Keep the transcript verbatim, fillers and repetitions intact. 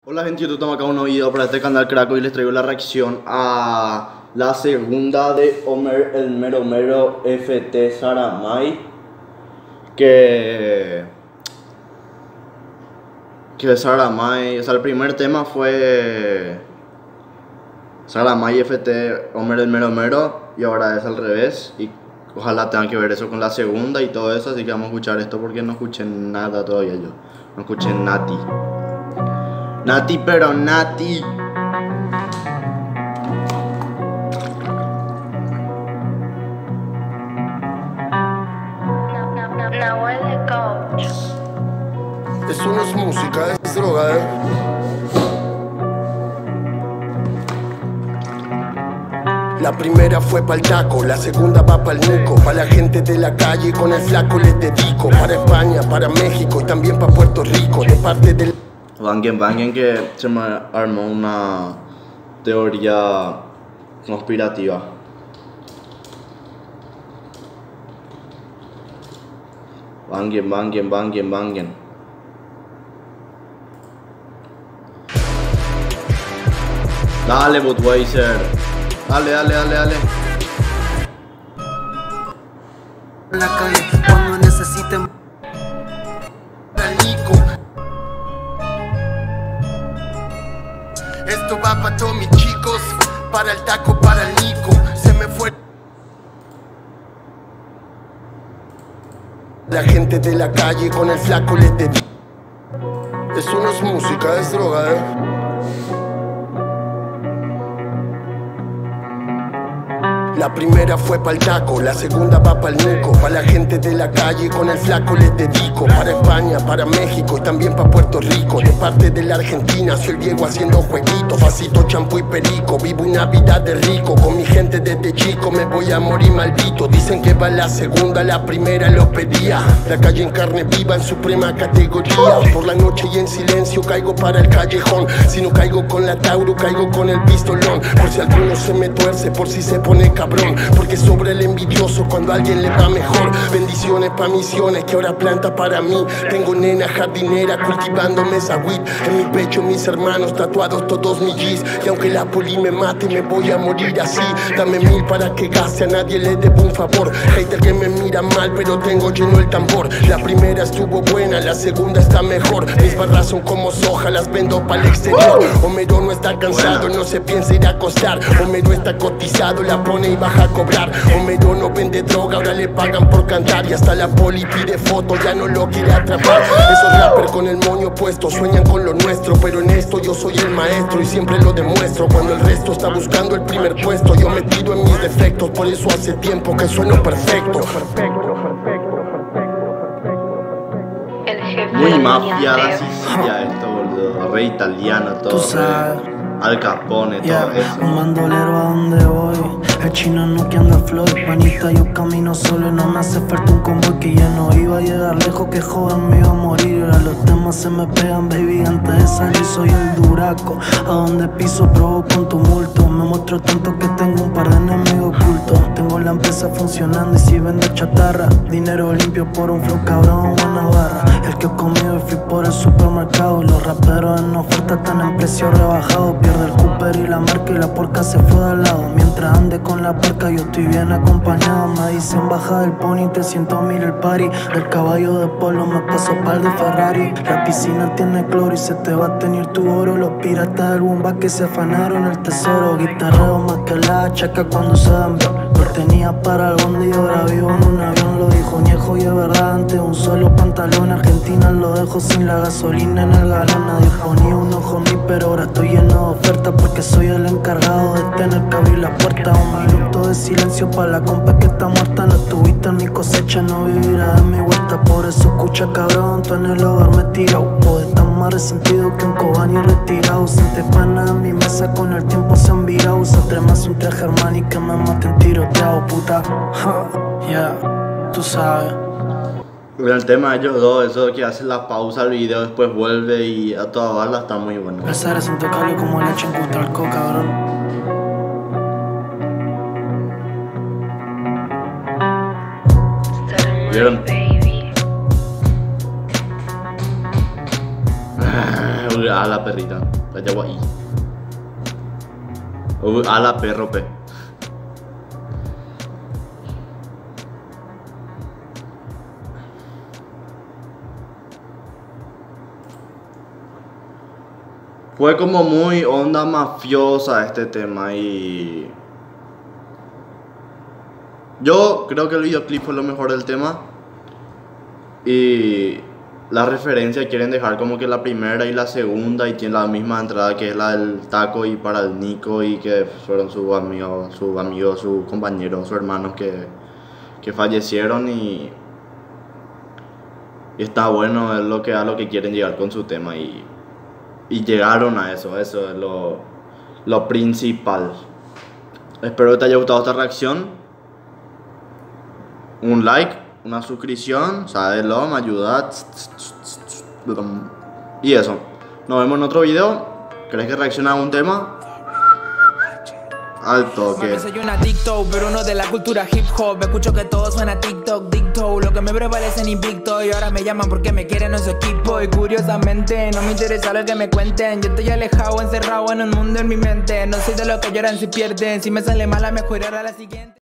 Hola gente, yo estamos acá en un nuevo video para este canal Craco y les traigo la reacción a la segunda de Omer el Mero Mero F T Saramay. Que... Que Saramay, o sea, el primer tema fue Saramay F T Omer el Mero Mero y ahora es al revés. Y ojalá tengan que ver eso con la segunda y todo eso, así que vamos a escuchar esto porque no escuché nada todavía yo. No escuché Nati. Nati, pero Nati. Eso no es música, es droga, eh. La primera fue pa'l taco, la segunda va pa'l Nico. Pa' la gente de la calle con el flaco les dedico. Para España, para México y también pa' Puerto Rico. De parte del... Banguen, banguen, que se me armó una teoría conspirativa. Banguen, banguen, banguen, banguen. Dale, Budweiser. Dale, dale, dale, dale. En la calle cuando necesiten Esto va pa' todos mis chicos, para el taco, para el Nico. Se me fue la gente de la calle con el flaco les dedico. Eso no es música, es droga, eh. La primera fue pa'l taco, la segunda va pa'l Nico. Pa' la gente de la calle con el flaco les dedico. Para España, para México y también pa' Puerto Rico. De parte de la Argentina soy el Diego haciendo jueguitos. Vasito, champú y perico, vivo una vida de rico. Con mi gente desde chico me voy a morir maldito. Dicen que va la segunda, la primera lo pedía. La calle en carne viva en suprema categoría. Por la noche y en silencio caigo para el callejón. Si no caigo con la Tauro, caigo con el pistolón. Por si alguno se me tuerce, por si se pone cabrón. Porque sobre el envidioso cuando a alguien le va mejor. Bendiciones pa' misiones que ahora planta para mí. Tengo nena jardinera cultivándome esa weed. En mi pecho mis hermanos tatuados todos mis G's. Y aunque la poli me mate me voy a morir así. Dame mil para que gaste, a nadie le debo un favor. Hater que me mira mal pero tengo lleno el tambor. La primera estuvo buena, la segunda está mejor. Mis barras son como soja, las vendo para el exterior. Homero no está cansado, no se piensa ir a acostar. Homero está cotizado, la pone y baja a cobrar. Homero no vende droga, ahora le pagan por cantar. Y hasta la poli pide foto, ya no lo quiere atrapar. Esos rappers con el moño puesto sueñan con lo nuestro, pero en esto yo soy el maestro y siempre lo demuestro. Cuando el resto está buscando el primer puesto, yo metido en mis defectos, por eso hace tiempo que sueno perfecto. Muy mafia, Sicilia esto, boludo. Re italiano todo. Re Al Capone, yeah, todo eso. un bandolero a donde voy. El chino no que anda flow. Panita, yo camino solo y no me hace falta un convoy. Que ya no iba a llegar lejos, que joven me iba a morir. Ahora los temas se me pegan, baby. Antes de salir soy el duraco. A donde piso provoco un tumulto. Me muestro tanto que tengo un par de enemigos ocultos. Tengo la empresa funcionando y si vendo chatarra. Dinero limpio por un flow cabrón, buena barra. El que conmigo fui por el supermercado. Los raperos en oferta están en precio rebajado. Pierde el Cooper y la marca y la porca se fue de al lado. Mientras ande con la parca yo estoy bien acompañado. Me dicen baja del pony, trescientos mil el party. Del caballo de polo me paso par de Ferrari. La piscina tiene cloro y se te va a tener tu oro. Los piratas del bomba que se afanaron el tesoro. Guitarreo más que la chaca cuando se dan. Lo tenía para el bondi y ahora vivo en un avión. Lo dijo Ñejo y es verdad, antes un solo pantalón. Argentina lo dejo sin la gasolina en el galón. Nadie ponía un ojo en mí, pero ahora estoy lleno de ofertas porque soy el encargado de tener que abrir la puerta. Un minuto de silencio para la compa que está muerta. No estuviste en mi cosecha, no vivirás en mi huerta. Por eso escucha cabrón, tú en el hogar me tirado. O estás más resentido que un cobani retirado. Siente pana en mi mesa, con el tiempo se han virado. Se más un traje Armani que me maten tiroteado, puta. Ya, yeah, tú sabes. El tema de ellos dos, eso que hace la pausa al video, después vuelve y a toda bala, está muy bueno. Besar es intocable como leche en Putalco, cabrón. ¿Vieron? que a la perrita. La llevo ahí. Uh, a la perro, pe. Fue como muy onda mafiosa este tema y... Yo creo que el videoclip fue lo mejor del tema. Y la referencia quieren dejar como que la primera y la segunda y tiene la misma entrada que es la del Taco y para el Nico y que fueron sus amigos, sus amigos, sus compañeros, sus hermanos que, que fallecieron y... Y está bueno, es lo que, a lo que quieren llegar con su tema y... Y llegaron a eso, eso es lo, lo principal. Espero que te haya gustado esta reacción. Un like, una suscripción, sabeslo, me ayuda. Y eso. Nos vemos en otro video. ¿Querés que reaccione a un tema? Al toque. Mami, soy un adicto, pero uno de la cultura hip hop. Escucho que todo suena TikTok, dicto. Lo que me prevalece en invicto. Y ahora me llaman porque me quieren en su equipo. Y curiosamente no me interesa lo que me cuenten. Yo estoy alejado, encerrado en un mundo en mi mente. No soy de los que lloran si pierden. Si me sale mal a mejorar a la siguiente.